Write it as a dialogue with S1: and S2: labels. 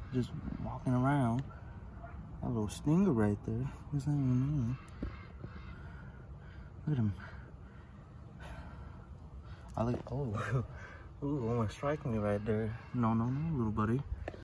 S1: just walking around. That little stinger right there. What's that even mean? Look at him. I like, oh, ooh, almost striking me right there. No, little buddy.